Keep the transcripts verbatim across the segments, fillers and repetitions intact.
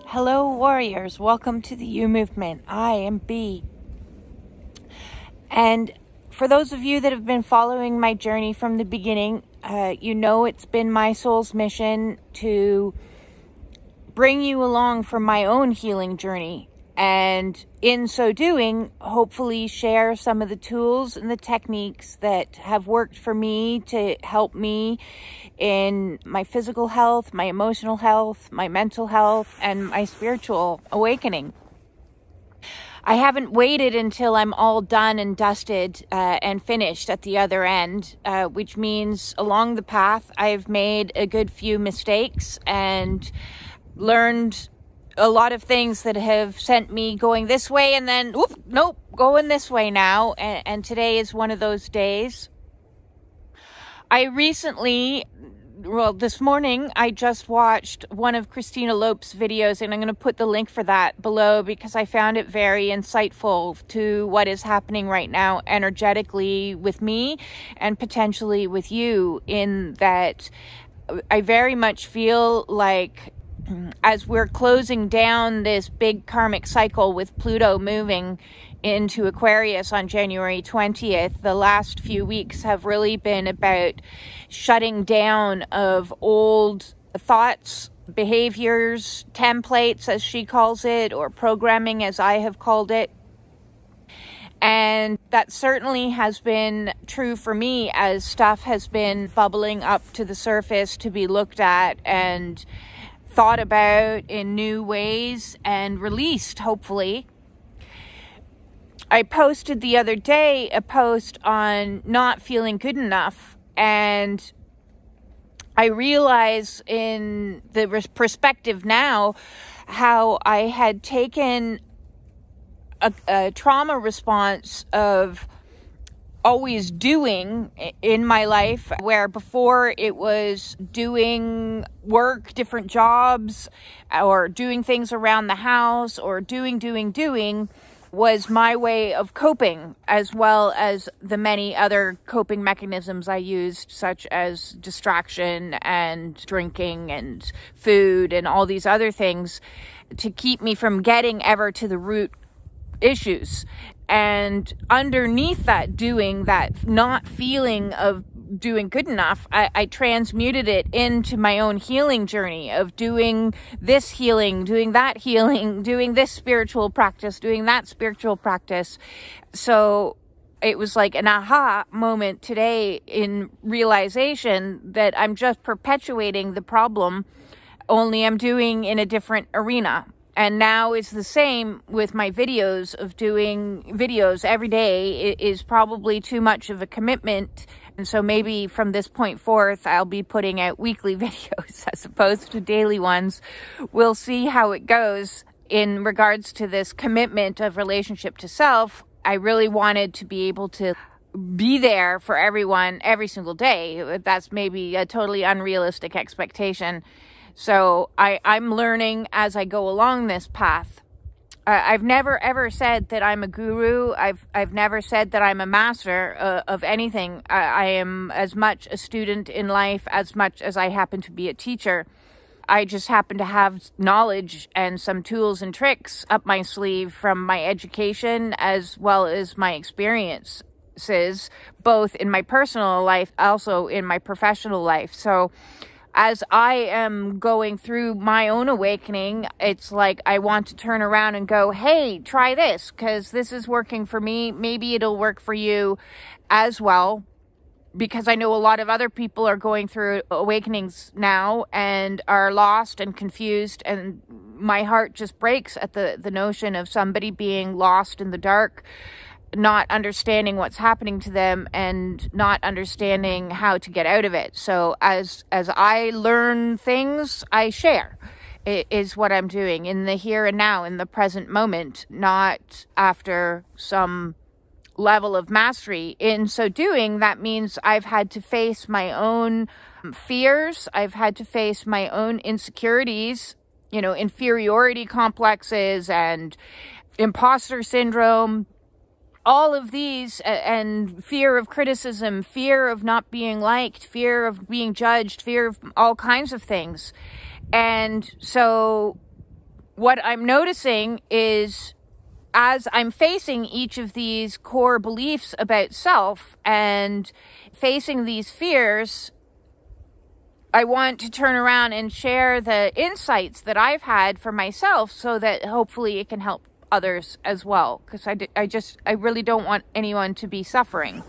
Hello warriors, welcome to the U Movement. I am B. And for those of you that have been following my journey from the beginning, uh, you know it's been my soul's mission to bring you along for my own healing journey. And in so doing, hopefully share some of the tools and the techniques that have worked for me to help me in my physical health, my emotional health, my mental health, and my spiritual awakening. I haven't waited until I'm all done and dusted uh, and finished at the other end, uh, which means along the path I've made a good few mistakes and learned a lot of things that have sent me going this way and then, whoop, nope, going this way now. And, and today is one of those days. I recently, well, this morning, I just watched one of Christina Lopes' videos, and I'm going to put the link for that below because I found it very insightful to what is happening right now energetically with me and potentially with you, in that I very much feel like as we're closing down this big karmic cycle with Pluto moving into Aquarius on January twentieth, the last few weeks have really been about shutting down of old thoughts, behaviors, templates, as she calls it, or programming, as I have called it. And that certainly has been true for me as stuff has been bubbling up to the surface to be looked at and thought about in new ways and released, hopefully. I posted the other day a post on not feeling good enough, and I realize in the perspective now how I had taken a, a trauma response of always doing in my life, where before it was doing work, different jobs, or doing things around the house, or doing, doing, doing, was my way of coping, as well as the many other coping mechanisms I used, such as distraction and drinking and food and all these other things, to keep me from getting ever to the root issues. And underneath that doing, that not feeling of doing good enough, I, I transmuted it into my own healing journey of doing this healing, doing that healing, doing this spiritual practice, doing that spiritual practice. So it was like an aha moment today in realization that I'm just perpetuating the problem, only I'm doing in a different arena. And now it's the same with my videos. Of doing videos every day is probably too much of a commitment. And so maybe from this point forth, I'll be putting out weekly videos as opposed to daily ones. We'll see how it goes in regards to this commitment of relationship to self. I really wanted to be able to be there for everyone every single day. That's maybe a totally unrealistic expectation. So I, I'm learning as I go along this path. Uh, I've never ever said that I'm a guru. I've I've never said that I'm a master uh, of anything. I, I am as much a student in life as much as I happen to be a teacher. I just happen to have knowledge and some tools and tricks up my sleeve from my education as well as my experiences, both in my personal life, also in my professional life. So as I am going through my own awakening, it's like I want to turn around and go, hey, try this, because this is working for me. Maybe it'll work for you as well, because I know a lot of other people are going through awakenings now and are lost and confused, and my heart just breaks at the, the notion of somebody being lost in the dark, not understanding what's happening to them and not understanding how to get out of it. So as as I learn things, I share. It is what I'm doing in the here and now, in the present moment, not after some level of mastery. In so doing, that means I've had to face my own fears. I've had to face my own insecurities, you know, inferiority complexes and imposter syndrome, all of these, and fear of criticism, fear of not being liked, fear of being judged, fear of all kinds of things. And so what I'm noticing is as I'm facing each of these core beliefs about self and facing these fears, I want to turn around and share the insights that I've had for myself so that hopefully it can help others as well. Because I, I just, I really don't want anyone to be suffering.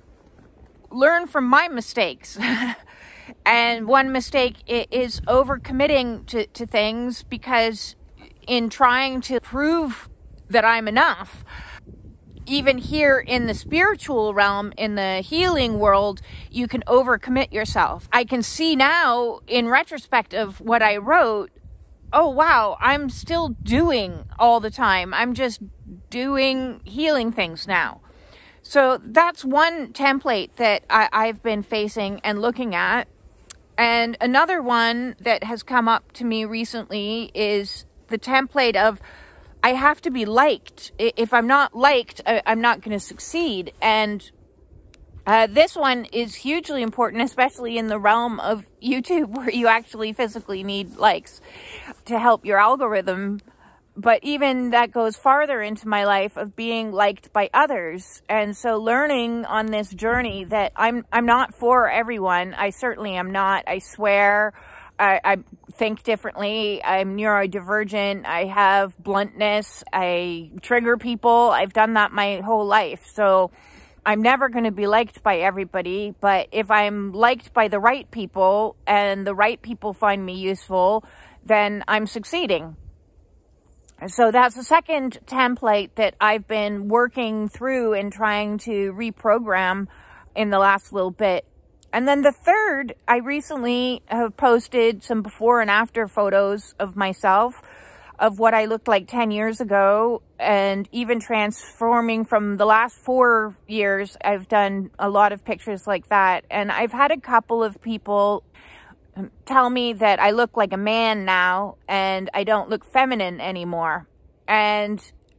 Learn from my mistakes. And one mistake is overcommitting to, to things, because in trying to prove that I'm enough, even here in the spiritual realm, in the healing world, you can overcommit yourself. I can see now in retrospect of what I wrote, oh wow, I'm still doing all the time. I'm just doing healing things now. So that's one template that I, I've been facing and looking at. And another one that has come up to me recently is the template of, I have to be liked. If I'm not liked, I'm not going to succeed. And uh, this one is hugely important, especially in the realm of YouTube, where you actually physically need likes to help your algorithm. But even that goes farther into my life of being liked by others. And so learning on this journey that I'm, I'm not for everyone. I certainly am not. I swear. I, I think differently. I'm neurodivergent. I have bluntness. I trigger people. I've done that my whole life. So I'm never going to be liked by everybody. But if I'm liked by the right people and the right people find me useful, then I'm succeeding. So that's the second template that I've been working through and trying to reprogram in the last little bit. And then the third, I recently have posted some before and after photos of myself, of what I looked like ten years ago, and even transforming from the last four years, I've done a lot of pictures like that. And I've had a couple of people tell me that I look like a man now and I don't look feminine anymore. And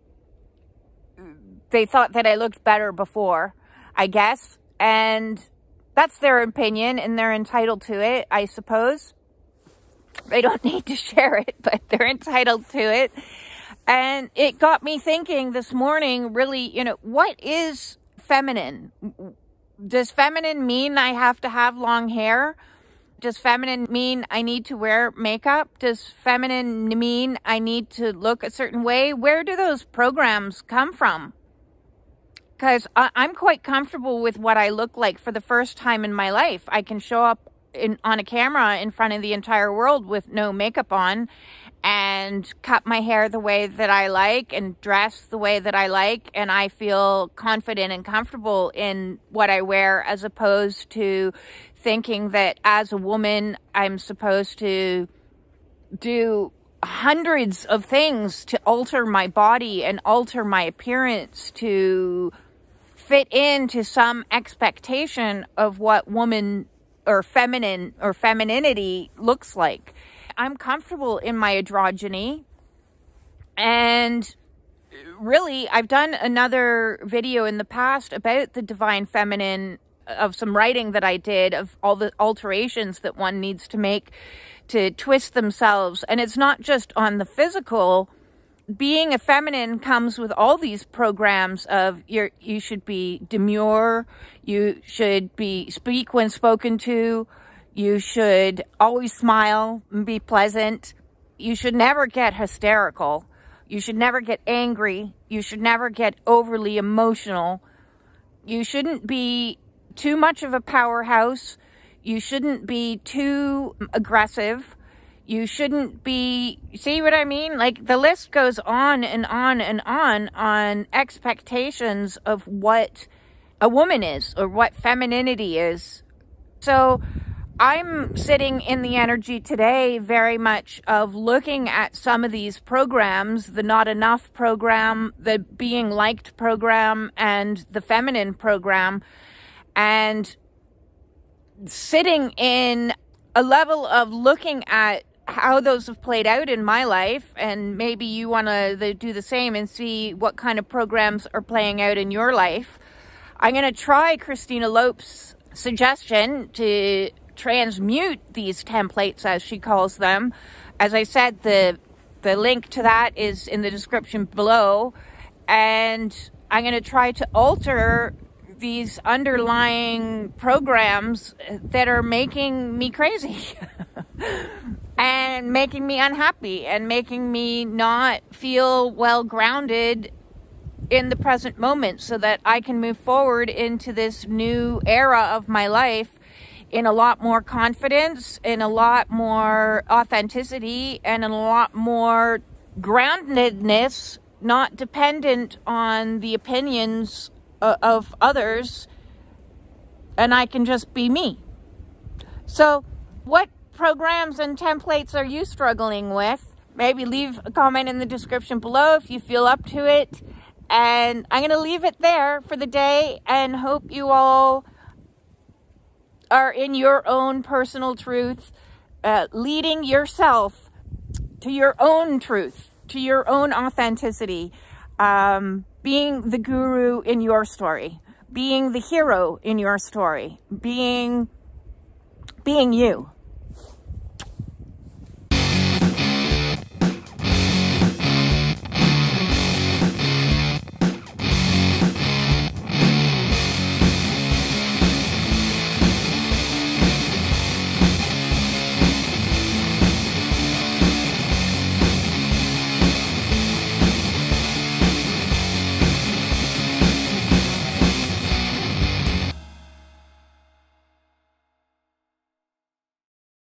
they thought that I looked better before, I guess. And that's their opinion, and they're entitled to it, I suppose. They don't need to share it, but they're entitled to it. And it got me thinking this morning, really, you know, what is feminine? Does feminine mean I have to have long hair? Does feminine mean I need to wear makeup? Does feminine mean I need to look a certain way? Where do those programs come from? Because I'm quite comfortable with what I look like for the first time in my life. I can show up in, on a camera in front of the entire world with no makeup on and cut my hair the way that I like and dress the way that I like. And I feel confident and comfortable in what I wear, as opposed to thinking that as a woman, I'm supposed to do hundreds of things to alter my body and alter my appearance to fit into some expectation of what woman or feminine or femininity looks like. I'm comfortable in my androgyny, and really I've done another video in the past about the divine feminine, of some writing that I did of all the alterations that one needs to make to twist themselves. And it's not just on the physical. Being a feminine comes with all these programs of you're, you should be demure, you should be speak when spoken to, you should always smile and be pleasant, you should never get hysterical, you should never get angry, you should never get overly emotional, you shouldn't be too much of a powerhouse, you shouldn't be too aggressive, you shouldn't be, see what I mean? Like, the list goes on and on and on on expectations of what a woman is or what femininity is. So I'm sitting in the energy today very much of looking at some of these programs, the Not Enough program, the Being Liked program, and the Feminine program, and sitting in a level of looking at how those have played out in my life, and maybe you want to do the same and see what kind of programs are playing out in your life. I'm going to try Christina Lopes' suggestion to transmute these templates, as she calls them. As I said, the The link to that is in the description below. And I'm going to try to alter these underlying programs that are making me crazy and making me unhappy and making me not feel well grounded in the present moment, so that I can move forward into this new era of my life in a lot more confidence, in a lot more authenticity, and in a lot more groundedness, not dependent on the opinions of others, and I can just be me. So what programs and templates are you struggling with? Maybe leave a comment in the description below if you feel up to it. And I'm going to leave it there for the day, and hope you all are in your own personal truth, uh, leading yourself to your own truth, to your own authenticity, um, being the guru in your story, being the hero in your story, being, being you.